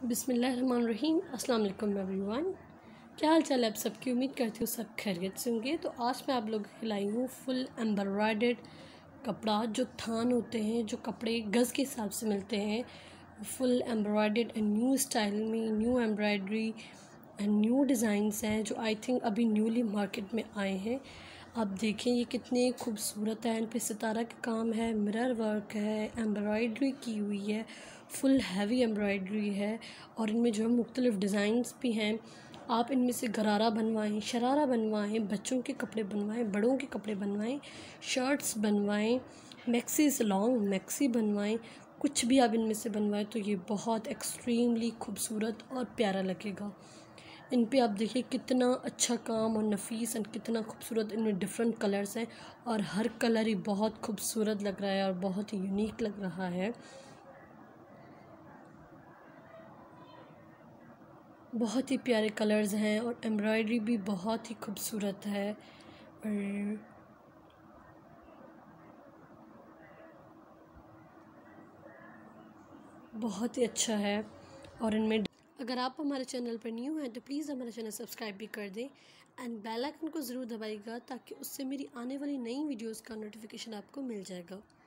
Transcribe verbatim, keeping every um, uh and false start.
बिस्मिल्लाहिर्रहमानिर्रहीम। अस्सलाम वालेकुम एवरीवन। क्या हाल चाल है आप सबकी? उम्मीद करती हूँ सब खैरियत से होंगे। तो आज मैं आप लोगों के लाई हूँ फुल एम्ब्रॉयडर्ड कपड़ा, जो थान होते हैं, जो कपड़े गज़ के हिसाब से मिलते हैं, full embroidered and new style में, new embroidery and new designs हैं जो आई थिंक अभी न्यूली मार्केट में आए हैं। आप देखें ये कितने खूबसूरत है। इन पे सितारा का काम है, मिरर वर्क है, एम्ब्रॉयडरी की हुई है, फुल हैवी एम्ब्रॉयडरी है और इनमें जो है मुख्तलिफ़ डिज़ाइंस भी हैं। आप इनमें से गरारा बनवाएं, शरारा बनवाएं, बच्चों के कपड़े बनवाएं, बड़ों के कपड़े बनवाएं, शर्ट्स बनवाएं, मैक्सी लॉन्ग मैक्सी बनवाएं, कुछ भी आप इनमें से बनवाएं तो ये बहुत एक्सट्रीमली खूबसूरत और प्यारा लगेगा। इन पे आप देखिए कितना अच्छा काम और नफीस एंड कितना खूबसूरत, इनमें डिफरेंट कलर्स हैं और हर कलर ही बहुत खूबसूरत लग रहा है और बहुत ही यूनिक लग रहा है। बहुत ही प्यारे कलर्स हैं और एम्ब्रॉयडरी भी बहुत ही खूबसूरत है और बहुत ही अच्छा है। और इनमें अगर आप हमारे चैनल पर न्यू हैं तो प्लीज़ हमारा चैनल सब्सक्राइब भी कर दें एंड बेल आइकन को ज़रूर दबाइएगा ताकि उससे मेरी आने वाली नई वीडियोस का नोटिफिकेशन आपको मिल जाएगा।